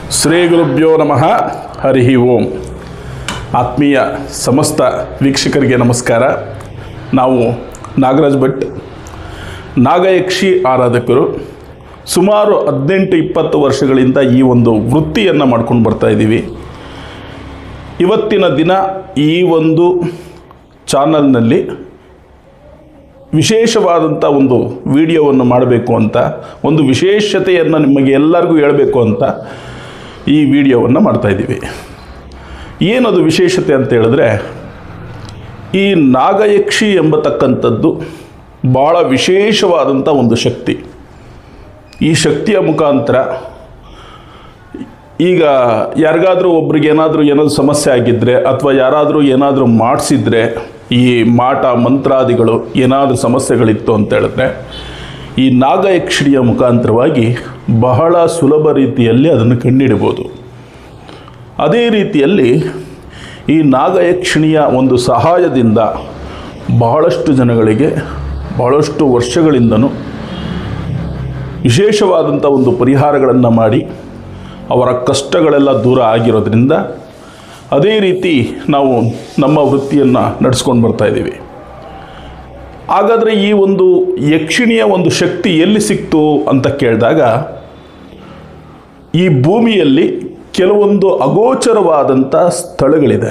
ಶ್ರೀ ಗುರುಭ್ಯೋ ನಮಃ. ಹರಿ ಓಂ. ಆತ್ಮೀಯ ಸಮಸ್ತ ವೀಕ್ಷಕರಿಗೆ ನಮಸ್ಕಾರ. ನಾವು ನಾಗರಾಜ್ ಭಟ್, ನಾಗಯಕ್ಷಿ ಆರಾಧಕರು. ಸುಮಾರು 18-20 ವರ್ಷಗಳಿಂದ ಈ ಒಂದು ವೃತ್ತಿಯನ್ನು ಮಾಡ್ಕೊಂಡು ಬರ್ತಾ ಇದ್ದೀವಿ. ಇವತ್ತಿನ ದಿನ ಈ ಒಂದು ಚಾನಲ್ನಲ್ಲಿ ವಿಶೇಷವಾದಂಥ ಒಂದು ವಿಡಿಯೋವನ್ನು ಮಾಡಬೇಕು ಅಂತ, ಒಂದು ವಿಶೇಷತೆಯನ್ನು ನಿಮಗೆ ಎಲ್ಲರಿಗೂ ಹೇಳಬೇಕು ಅಂತ ಈ ವಿಡಿಯೋವನ್ನು ಮಾಡ್ತಾಯಿದ್ದೀವಿ. ಏನದು ವಿಶೇಷತೆ ಅಂತ ಹೇಳಿದ್ರೆ, ಈ ನಾಗಯಕ್ಷಿ ಎಂಬತಕ್ಕಂಥದ್ದು ಭಾಳ ವಿಶೇಷವಾದಂಥ ಒಂದು ಶಕ್ತಿ. ಈ ಶಕ್ತಿಯ ಮುಖಾಂತರ ಈಗ ಯಾರಿಗಾದರೂ ಒಬ್ರಿಗೆ ಏನಾದರೂ ಸಮಸ್ಯೆ ಆಗಿದ್ದರೆ ಅಥವಾ ಯಾರಾದರೂ ಏನಾದರೂ ಮಾಡಿಸಿದ್ರೆ, ಈ ಮಾಟ ಮಂತ್ರಾದಿಗಳು ಏನಾದರೂ ಸಮಸ್ಯೆಗಳಿತ್ತು ಅಂತ ಹೇಳಿದ್ರೆ ಈ ನಾಗಯಕ್ಷಿಣಿಯ ಮುಖಾಂತರವಾಗಿ ಬಹಳ ಸುಲಭ ರೀತಿಯಲ್ಲಿ ಅದನ್ನು ಕಂಡುಹಿಡಬಹುದು. ಅದೇ ರೀತಿಯಲ್ಲಿ ಈ ನಾಗಯಕ್ಷಿಣಿಯ ಒಂದು ಸಹಾಯದಿಂದ ಬಹಳಷ್ಟು ಜನಗಳಿಗೆ ಬಹಳಷ್ಟು ವರ್ಷಗಳಿಂದನೂ ವಿಶೇಷವಾದಂಥ ಒಂದು ಪರಿಹಾರಗಳನ್ನು ಮಾಡಿ ಅವರ ಕಷ್ಟಗಳೆಲ್ಲ ದೂರ ಆಗಿರೋದ್ರಿಂದ ಅದೇ ರೀತಿ ನಾವು ನಮ್ಮ ವೃತ್ತಿಯನ್ನು ನಡೆಸ್ಕೊಂಡು ಬರ್ತಾಯಿದ್ದೀವಿ. ಹಾಗಾದರೆ ಈ ಒಂದು ಯಕ್ಷಿಣಿಯ ಒಂದು ಶಕ್ತಿ ಎಲ್ಲಿ ಸಿಕ್ತು ಅಂತ ಕೇಳಿದಾಗ, ಈ ಭೂಮಿಯಲ್ಲಿ ಕೆಲವೊಂದು ಅಗೋಚರವಾದಂಥ ಸ್ಥಳಗಳಿದೆ.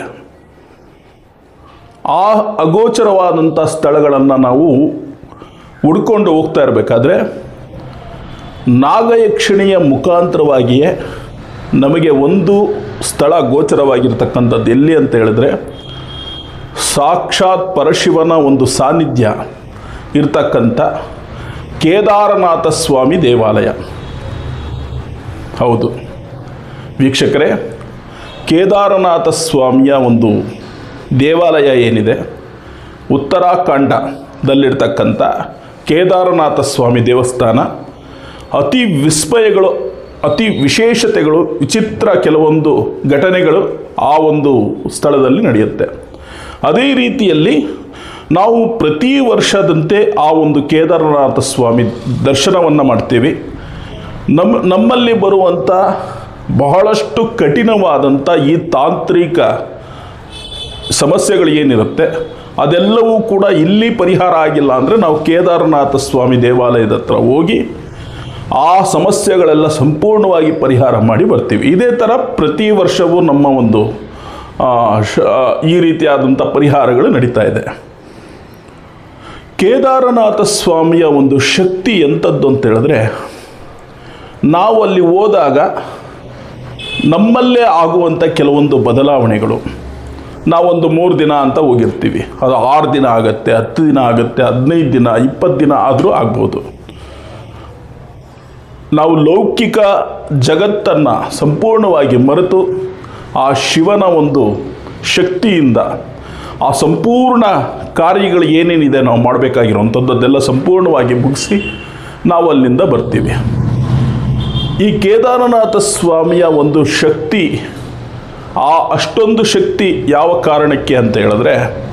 ಆ ಅಗೋಚರವಾದಂಥ ಸ್ಥಳಗಳನ್ನು ನಾವು ಹುಡ್ಕೊಂಡು ಹೋಗ್ತಾ ಇರಬೇಕಾದ್ರೆ ನಾಗಯಕ್ಷಿಣಿಯ ಮುಖಾಂತರವಾಗಿಯೇ ನಮಗೆ ಒಂದು ಸ್ಥಳ ಗೋಚರವಾಗಿರ್ತಕ್ಕಂಥದ್ದು ಎಲ್ಲಿ ಅಂತ ಹೇಳಿದ್ರೆ, ಸಾಕ್ಷಾತ್ ಪರಶಿವನ ಒಂದು ಸಾನ್ನಿಧ್ಯ ಇರ್ತಕ್ಕಂಥ ಕೇದಾರನಾಥ ಸ್ವಾಮಿ ದೇವಾಲಯ. ಹೌದು ವೀಕ್ಷಕರೇ, ಕೇದಾರನಾಥ ಸ್ವಾಮಿಯ ಒಂದು ದೇವಾಲಯ ಏನಿದೆ, ಉತ್ತರಾಖಂಡದಲ್ಲಿರ್ತಕ್ಕಂಥ ಕೇದಾರನಾಥ ಸ್ವಾಮಿ ದೇವಸ್ಥಾನ ಅತಿ ವಿಸ್ಮಯಗಳು, ಅತಿ ವಿಶೇಷತೆಗಳು, ವಿಚಿತ್ರ ಕೆಲವೊಂದು ಘಟನೆಗಳು ಆ ಒಂದು ಸ್ಥಳದಲ್ಲಿ ನಡೆಯುತ್ತೆ. ಅದೇ ರೀತಿಯಲ್ಲಿ ನಾವು ಪ್ರತಿ ವರ್ಷದಂತೆ ಆ ಒಂದು ಕೇದಾರನಾಥ ಸ್ವಾಮಿ ದರ್ಶನವನ್ನು ಮಾಡ್ತೀವಿ. ನಮ್ಮಲ್ಲಿ ಬರುವಂಥ ಬಹಳಷ್ಟು ಕಠಿಣವಾದಂಥ ಈ ತಾಂತ್ರಿಕ ಸಮಸ್ಯೆಗಳು ಏನಿರುತ್ತೆ ಅದೆಲ್ಲವೂ ಕೂಡ ಇಲ್ಲಿ ಪರಿಹಾರ ಆಗಿಲ್ಲ ಅಂದರೆ ನಾವು ಕೇದಾರನಾಥ ಸ್ವಾಮಿ ದೇವಾಲಯದ ಹತ್ರ ಹೋಗಿ ಆ ಸಮಸ್ಯೆಗಳೆಲ್ಲ ಸಂಪೂರ್ಣವಾಗಿ ಪರಿಹಾರ ಮಾಡಿ ಬರ್ತೀವಿ. ಇದೇ ಥರ ಪ್ರತಿ ವರ್ಷವೂ ನಮ್ಮ ಒಂದು ಈ ರೀತಿಯಾದಂಥ ಪರಿಹಾರಗಳು ನಡೀತಾ ಇದೆ. ಕೇದಾರನಾಥ ಸ್ವಾಮಿಯ ಒಂದು ಶಕ್ತಿ ಎಂಥದ್ದು ಅಂತ ಹೇಳಿದ್ರೆ, ನಾವು ಅಲ್ಲಿ ಹೋದಾಗ ನಮ್ಮಲ್ಲೇ ಆಗುವಂಥ ಕೆಲವೊಂದು ಬದಲಾವಣೆಗಳು, ನಾವೊಂದು 3 ದಿನ ಅಂತ ಹೋಗಿರ್ತೀವಿ, ಅದು 6 ದಿನ ಆಗುತ್ತೆ, 10 ದಿನ ಆಗುತ್ತೆ, 15 ದಿನ, 20 ದಿನ ಆದರೂ ಆಗ್ಬೋದು. ನಾವು ಲೌಕಿಕ ಜಗತ್ತನ್ನು ಸಂಪೂರ್ಣವಾಗಿ ಮರೆತು ಆ ಶಿವನ ಒಂದು ಶಕ್ತಿಯಿಂದ ಆ ಸಂಪೂರ್ಣ ಕಾರ್ಯಗಳು ಏನೇನಿದೆ ನಾವು ಮಾಡಬೇಕಾಗಿರೋವಂಥದ್ದೆಲ್ಲ ಸಂಪೂರ್ಣವಾಗಿ ಮುಗಿಸಿ ನಾವು ಅಲ್ಲಿಂದ ಬರ್ತೀವಿ. ಈ ಕೇದಾರನಾಥ ಸ್ವಾಮಿಯ ಒಂದು ಶಕ್ತಿ, ಅಷ್ಟೊಂದು ಶಕ್ತಿ ಯಾವ ಕಾರಣಕ್ಕೆ ಅಂತ ಹೇಳಿದ್ರೆ,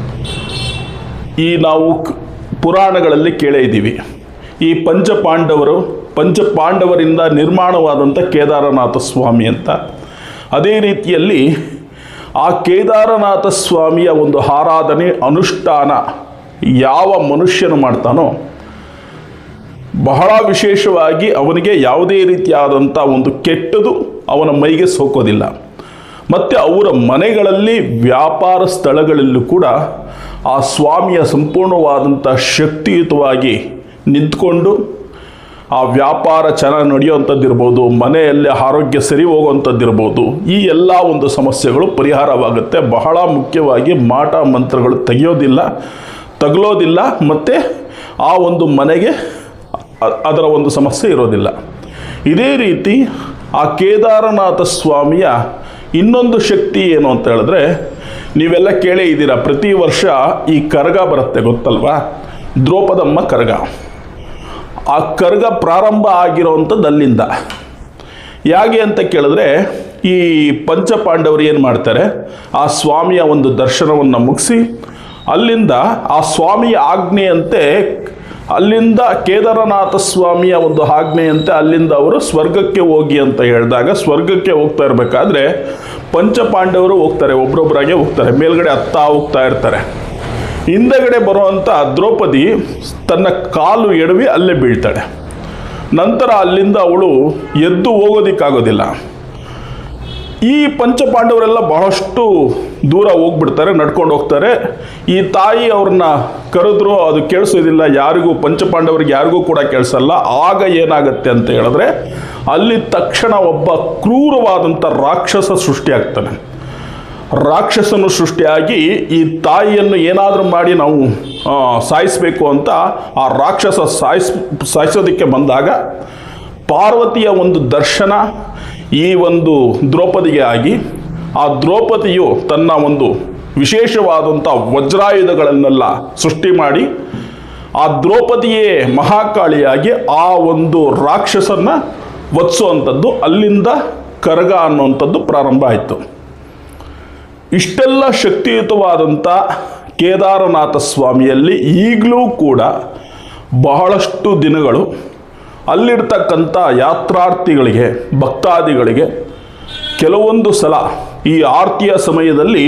ಈ ನಾವು ಪುರಾಣಗಳಲ್ಲಿ ಕೇಳೇ ಇದ್ದೀವಿ, ಈ ಪಂಚಪಾಂಡವರಿಂದ ನಿರ್ಮಾಣವಾದಂಥ ಕೇದಾರನಾಥ ಸ್ವಾಮಿ ಅಂತ. ಅದೇ ರೀತಿಯಲ್ಲಿ ಆ ಕೇದಾರನಾಥ ಸ್ವಾಮಿಯ ಒಂದು ಆರಾಧನೆ ಅನುಷ್ಠಾನ ಯಾವ ಮನುಷ್ಯನು ಮಾಡ್ತಾನೋ ಬಹಳ ವಿಶೇಷವಾಗಿ ಅವನಿಗೆ ಯಾವುದೇ ರೀತಿಯಾದಂಥ ಒಂದು ಕೆಟ್ಟದು ಅವನ ಮೈಗೆ ಸೋಕೋದಿಲ್ಲ. ಮತ್ತು ಅವರ ಮನೆಗಳಲ್ಲಿ, ವ್ಯಾಪಾರ ಸ್ಥಳಗಳಲ್ಲೂ ಕೂಡ ಆ ಸ್ವಾಮಿಯ ಸಂಪೂರ್ಣವಾದಂಥ ಶಕ್ತಿಯುತವಾಗಿ ನಿಂತ್ಕೊಂಡು ಆ ವ್ಯಾಪಾರ ಚೆನ್ನಾಗಿ ನಡೆಯುವಂಥದ್ದಿರ್ಬೋದು, ಮನೆಯಲ್ಲಿ ಆರೋಗ್ಯ ಸರಿ ಹೋಗುವಂಥದ್ದಿರ್ಬೋದು, ಈ ಎಲ್ಲ ಒಂದು ಸಮಸ್ಯೆಗಳು ಪರಿಹಾರವಾಗುತ್ತೆ. ಬಹಳ ಮುಖ್ಯವಾಗಿ ಮಾಟ ಮಂತ್ರಗಳು ತಗಲೋದಿಲ್ಲ ಮತ್ತು ಆ ಒಂದು ಮನೆಗೆ ಅದರ ಒಂದು ಸಮಸ್ಯೆ ಇರೋದಿಲ್ಲ. ಇದೇ ರೀತಿ ಆ ಕೇದಾರನಾಥ ಸ್ವಾಮಿಯ ಇನ್ನೊಂದು ಶಕ್ತಿ ಏನು ಅಂತ ಹೇಳಿದ್ರೆ, ನೀವೆಲ್ಲ ಕೇಳೇ ಇದ್ದೀರಾ, ಪ್ರತಿ ವರ್ಷ ಈ ಕರಗ ಬರುತ್ತೆ ಗೊತ್ತಲ್ವಾ, ದ್ರೌಪದಮ್ಮ ಕರಗ. ಆ ಕರಗ ಪ್ರಾರಂಭ ಆಗಿರೋವಂಥದ್ದು ಅಲ್ಲಿಂದ. ಹೇಗೆ ಅಂತ ಕೇಳಿದ್ರೆ, ಈ ಪಂಚಪಾಂಡವರು ಏನು ಮಾಡ್ತಾರೆ, ಆ ಸ್ವಾಮಿಯ ಒಂದು ದರ್ಶನವನ್ನು ಮುಗಿಸಿ ಅಲ್ಲಿಂದ ಆ ಸ್ವಾಮಿಯ ಆಜ್ಞೆಯಂತೆ ಅಲ್ಲಿಂದ ಕೇದಾರನಾಥ ಸ್ವಾಮಿಯ ಒಂದು ಆಜ್ಞೆಯಂತೆ ಅಲ್ಲಿಂದ ಅವರು ಸ್ವರ್ಗಕ್ಕೆ ಹೋಗಿ ಅಂತ ಹೇಳಿದಾಗ ಸ್ವರ್ಗಕ್ಕೆ ಹೋಗ್ತಾ ಇರಬೇಕಾದ್ರೆ ಪಂಚಪಾಂಡವರು ಹೋಗ್ತಾರೆ, ಒಬ್ರೊಬ್ಬರಾಗೆ ಹೋಗ್ತಾರೆ, ಮೇಲ್ಗಡೆ ಹೋಗ್ತಾ ಇರ್ತಾರೆ. ಹಿಂದೆಗಡೆ ಬರುವಂಥ ದ್ರೌಪದಿ ತನ್ನ ಕಾಲು ಎಡವಿ ಅಲ್ಲೇ ಬೀಳ್ತಾಳೆ. ನಂತರ ಅಲ್ಲಿಂದ ಅವಳು ಎದ್ದು ಹೋಗೋದಿಕ್ಕಾಗೋದಿಲ್ಲ. ಈ ಪಂಚಪಾಂಡವರೆಲ್ಲ ಬಹಳಷ್ಟು ದೂರ ಹೋಗ್ಬಿಡ್ತಾರೆ, ನಡ್ಕೊಂಡು ಹೋಗ್ತಾರೆ. ಈ ತಾಯಿ ಅವ್ರನ್ನ ಕರೆದ್ರು, ಅದು ಕೇಳಿಸೋದಿಲ್ಲ ಯಾರಿಗೂ, ಪಂಚಪಾಂಡವರಿಗೆ ಯಾರಿಗೂ ಕೂಡ ಕೇಳಿಸಲ್ಲ. ಆಗ ಏನಾಗುತ್ತೆ ಅಂತ ಹೇಳಿದ್ರೆ ಅಲ್ಲಿ ತಕ್ಷಣ ಒಬ್ಬ ಕ್ರೂರವಾದಂಥ ರಾಕ್ಷಸ ಸೃಷ್ಟಿಯಾಗ್ತಾನೆ. ರಾಕ್ಷಸನು ಸೃಷ್ಟಿಯಾಗಿ ಈ ತಾಯಿಯನ್ನು ಏನಾದರೂ ಮಾಡಿ ನಾವು ಸಾಯಿಸಬೇಕು ಅಂತ ಆ ರಾಕ್ಷಸ ಸಾಯಿಸೋದಕ್ಕೆ ಬಂದಾಗ ಪಾರ್ವತಿಯ ಒಂದು ದರ್ಶನ ಈ ಒಂದು ದ್ರೌಪದಿಗೆ ಆಗಿ ಆ ದ್ರೌಪದಿಯು ತನ್ನ ಒಂದು ವಿಶೇಷವಾದಂಥ ವಜ್ರಾಯುಧಗಳನ್ನೆಲ್ಲ ಸೃಷ್ಟಿ ಮಾಡಿ ಆ ದ್ರೌಪದಿಯೇ ಮಹಾಕಾಳಿಯಾಗಿ ಆ ಒಂದು ರಾಕ್ಷಸನ್ನ ವಧಿಸುವಂಥದ್ದು, ಅಲ್ಲಿಂದ ಕರಗ ಅನ್ನುವಂಥದ್ದು ಪ್ರಾರಂಭ ಆಯಿತು. ಇಷ್ಟೆಲ್ಲ ಶಕ್ತಿಯುತವಾದಂಥ ಕೇದಾರನಾಥ ಸ್ವಾಮಿಯಲ್ಲಿ ಈಗಲೂ ಕೂಡ ಬಹಳಷ್ಟು ದಿನಗಳು ಅಲ್ಲಿರ್ತಕ್ಕಂಥ ಯಾತ್ರಾರ್ಥಿಗಳಿಗೆ, ಭಕ್ತಾದಿಗಳಿಗೆ ಕೆಲವೊಂದು ಸಲ ಈ ಆರತಿಯ ಸಮಯದಲ್ಲಿ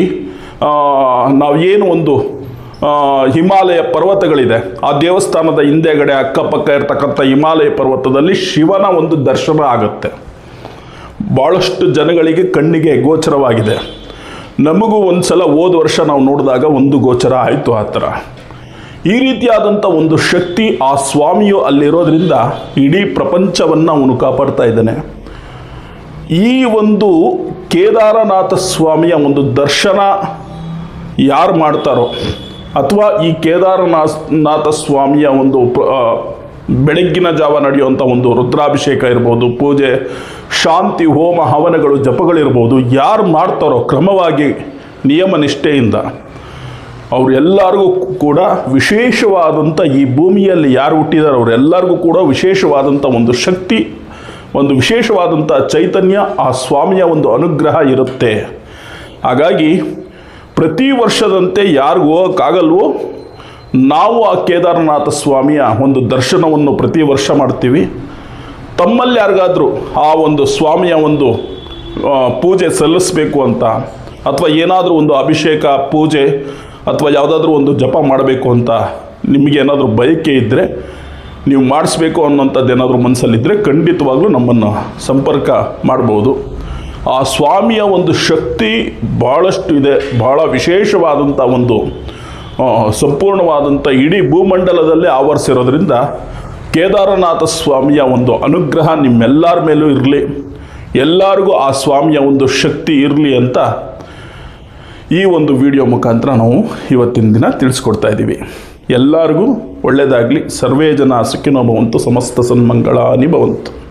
ನಾವೇನು ಒಂದು ಹಿಮಾಲಯ ಪರ್ವತಗಳಿದೆ, ಆ ದೇವಸ್ಥಾನದ ಹಿಂದೆಗಡೆ ಅಕ್ಕಪಕ್ಕ ಇರ್ತಕ್ಕಂಥ ಹಿಮಾಲಯ ಪರ್ವತದಲ್ಲಿ ಶಿವನ ಒಂದು ದರ್ಶನ ಆಗುತ್ತೆ. ಭಾಳಷ್ಟು ಜನಗಳಿಗೆ ಕಣ್ಣಿಗೆ ಗೋಚರವಾಗಿದೆ. ನಮಗೂ ಒಂದು ಸಲ ಹೋದ ವರ್ಷ ನಾವು ನೋಡಿದಾಗ ಒಂದು ಗೋಚರ ಆಯಿತು. ಆ ಥರ ಈ ರೀತಿಯಾದಂಥ ಒಂದು ಶಕ್ತಿ ಆ ಸ್ವಾಮಿಯು ಅಲ್ಲಿರೋದ್ರಿಂದ ಇಡೀ ಪ್ರಪಂಚವನ್ನು ಅವನು ಕಾಪಾಡ್ತಾ ಇದ್ದಾನೆ. ಈ ಒಂದು ಕೇದಾರನಾಥ ಸ್ವಾಮಿಯ ಒಂದು ದರ್ಶನ ಯಾರು ಮಾಡ್ತಾರೋ, ಅಥವಾ ಈ ಕೇದಾರನಾಥ ಸ್ವಾಮಿಯ ಒಂದು ಬೆಳಗ್ಗಿನ ಜಾವ ನಡೆಯುವಂಥ ಒಂದು ರುದ್ರಾಭಿಷೇಕ ಇರ್ಬೋದು, ಪೂಜೆ, ಶಾಂತಿ, ಹೋಮ, ಹವನಗಳು, ಜಪಗಳಿರ್ಬೋದು, ಯಾರು ಮಾಡ್ತಾರೋ ಕ್ರಮವಾಗಿ ನಿಯಮ ನಿಷ್ಠೆಯಿಂದ ಅವರೆಲ್ಲರಿಗೂ ಕೂಡ ವಿಶೇಷವಾದಂಥ, ಈ ಭೂಮಿಯಲ್ಲಿ ಯಾರು ಹುಟ್ಟಿದಾರೋ ಅವರೆಲ್ಲರಿಗೂ ಕೂಡ ವಿಶೇಷವಾದಂಥ ಒಂದು ಶಕ್ತಿ, ಒಂದು ವಿಶೇಷವಾದಂಥ ಚೈತನ್ಯ, ಆ ಸ್ವಾಮಿಯ ಒಂದು ಅನುಗ್ರಹ ಇರುತ್ತೆ. ಹಾಗಾಗಿ ಪ್ರತಿ ವರ್ಷದಂತೆ ಯಾರಿಗೂ ಹೋಗೋಕ್ಕಾಗಲ್ವೋ ನಾವು ಆ ಕೇದಾರನಾಥ ಸ್ವಾಮಿಯ ಒಂದು ದರ್ಶನವನ್ನು ಪ್ರತಿ ವರ್ಷ ಮಾಡ್ತೀವಿ. ತಮ್ಮಲ್ಲಿ ಯಾರಿಗಾದರೂ ಆ ಒಂದು ಸ್ವಾಮಿಯ ಒಂದು ಪೂಜೆ ಸಲ್ಲಿಸಬೇಕು ಅಂತ, ಅಥವಾ ಏನಾದರೂ ಒಂದು ಅಭಿಷೇಕ, ಪೂಜೆ, ಅಥವಾ ಯಾವುದಾದ್ರೂ ಒಂದು ಜಪ ಮಾಡಬೇಕು ಅಂತ ನಿಮಗೇನಾದರೂ ಬಯಕೆ ಇದ್ದರೆ, ನೀವು ಮಾಡಿಸ್ಬೇಕು ಅನ್ನೋಂಥದ್ದು ಏನಾದರೂ ಮನಸ್ಸಲ್ಲಿದ್ದರೆ ಖಂಡಿತವಾಗ್ಲೂ ನಮ್ಮನ್ನು ಸಂಪರ್ಕ ಮಾಡ್ಬೋದು. ಆ ಸ್ವಾಮಿಯ ಒಂದು ಶಕ್ತಿ ಭಾಳಷ್ಟು ಇದೆ, ಭಾಳ ವಿಶೇಷವಾದಂಥ ಒಂದು ಸಂಪೂರ್ಣವಾದಂಥ ಇಡೀ ಭೂಮಂಡಲದಲ್ಲೇ ಆವರಿಸಿರೋದ್ರಿಂದ ಕೇದಾರನಾಥ ಸ್ವಾಮಿಯ ಒಂದು ಅನುಗ್ರಹ ನಿಮ್ಮೆಲ್ಲರ ಮೇಲೂ ಇರಲಿ, ಎಲ್ಲರಿಗೂ ಆ ಸ್ವಾಮಿಯ ಒಂದು ಶಕ್ತಿ ಇರಲಿ ಅಂತ ಈ ಒಂದು ವಿಡಿಯೋ ಮುಖಾಂತರ ನಾವು ಇವತ್ತಿನ ದಿನ ತಿಳಿಸ್ಕೊಡ್ತಾ ಇದ್ದೀವಿ. ಎಲ್ಲರಿಗೂ ಒಳ್ಳೆಯದಾಗಲಿ. ಸರ್ವೇ ಜನ ಸುಖಿನೋ ಭವಂತು, ಸಮಸ್ತ ಸನ್ಮಂಗಳಾನಿ ಭವಂತು.